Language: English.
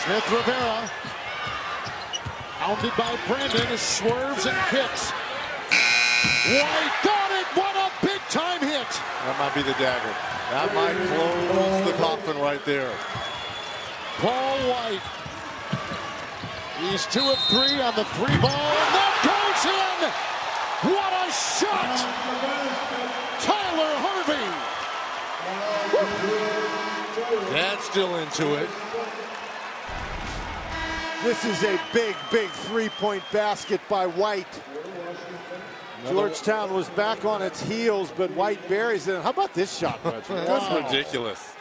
Smith Rivera, hounded by Brandon, swerves and kicks. White got it! What a big-time hit! That might be the dagger. That might close the coffin right there. Paul White. He's 2 of 3 on the 3-ball, and that goes in! What a shot! Tyler Harvey! Dad's still into it. This is a big, big three-point basket by White. Georgetown was back on its heels, but White buries it. How about this shot, Reggie? That's ridiculous.